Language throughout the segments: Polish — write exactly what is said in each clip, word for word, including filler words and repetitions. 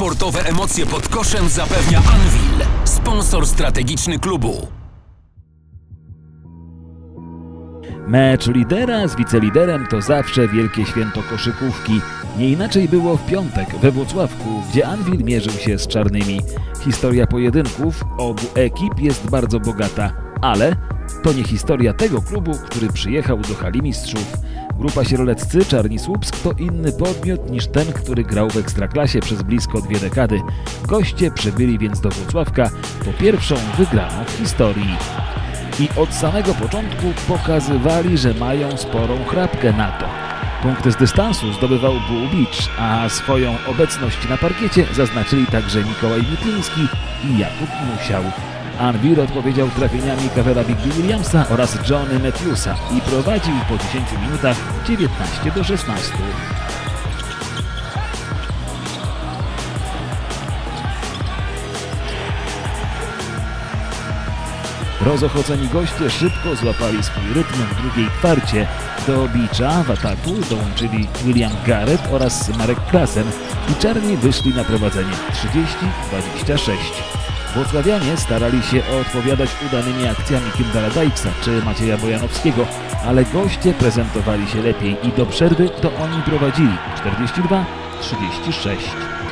Sportowe emocje pod koszem zapewnia Anwil, sponsor strategiczny klubu. Mecz lidera z wiceliderem to zawsze wielkie święto koszykówki. Nie inaczej było w piątek we Włocławku, gdzie Anwil mierzył się z czarnymi. Historia pojedynków obu ekip jest bardzo bogata, ale to nie historia tego klubu, który przyjechał do Hali Mistrzów. Grupa Sieroleccy Czarni Słupsk to inny podmiot niż ten, który grał w Ekstraklasie przez blisko dwie dekady. Goście przybyli więc do Włocławka po pierwszą wygraną w historii. I od samego początku pokazywali, że mają sporą chrapkę na to. Punkty z dystansu zdobywał Bull Beach, a swoją obecność na parkiecie zaznaczyli także Mikołaj Witliński i Jakub Musiał. Anwil odpowiedział trafieniami Kavera Bigby Williamsa oraz Johnny Matthewsa i prowadził po dziesięciu minutach dziewiętnaście do szesnastu. Rozochoceni goście szybko złapali swój rytm w drugiej kwarcie. Do Beacha w ataku dołączyli William Garrett oraz Marek Klasen i czarni wyszli na prowadzenie trzydzieści dwadzieścia sześć. Włocławianie starali się odpowiadać udanymi akcjami Kindala Dykesa czy Macieja Bojanowskiego, ale goście prezentowali się lepiej i do przerwy to oni prowadzili czterdzieści dwa trzydzieści sześć.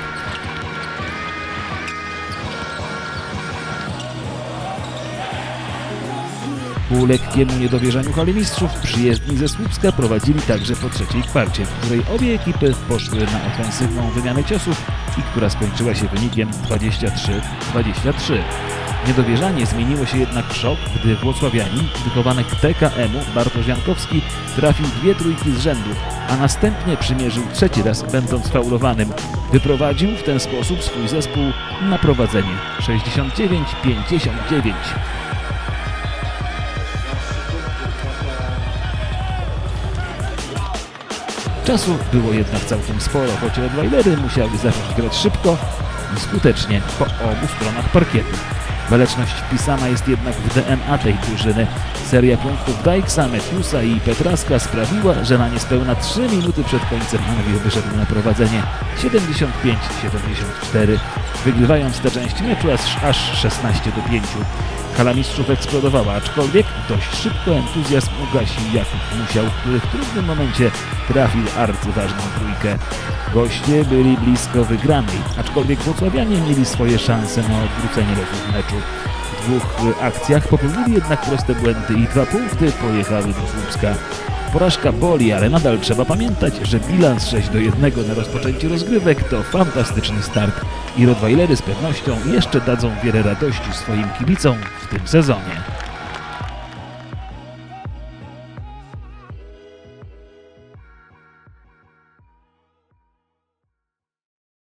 Ku lekkiemu niedowierzaniu Hali Mistrzów przyjezdni ze Słupska prowadzili także po trzeciej kwarcie, w której obie ekipy poszły na ofensywną wymianę ciosów i która skończyła się wynikiem dwadzieścia trzy dwadzieścia trzy. Niedowierzanie zmieniło się jednak w szok, gdy włocławianin, wychowanek T K M u Bartosz Jankowski trafił dwie trójki z rzędu, a następnie przymierzył trzeci raz, będąc faulowanym. Wyprowadził w ten sposób swój zespół na prowadzenie sześćdziesiąt dziewięć pięćdziesiąt dziewięć. Czasu było jednak całkiem sporo, choć Rottweilery musiały zacząć grać szybko i skutecznie po obu stronach parkietu. Waleczność wpisana jest jednak w D N A tej drużyny. Seria punktów Dykesa, Matthewsa i Petraska sprawiła, że na niespełna trzy minuty przed końcem Anwil wyszedł na prowadzenie siedemdziesiąt pięć siedemdziesiąt cztery, wygrywając tę część meczu aż szesnaście do pięciu. Hala Mistrzów eksplodowała, aczkolwiek dość szybko entuzjazm ugasił Jakub Musiał, który w trudnym momencie trafił arcyważną trójkę. Goście byli blisko wygranej, aczkolwiek włocławianie mieli swoje szanse na odwrócenie losów meczu. W dwóch akcjach popełnili jednak proste błędy i dwa punkty pojechały do Słupska. Porażka boli, ale nadal trzeba pamiętać, że bilans sześć do jednego na rozpoczęcie rozgrywek to fantastyczny start i Rottweilery z pewnością jeszcze dadzą wiele radości swoim kibicom w tym sezonie.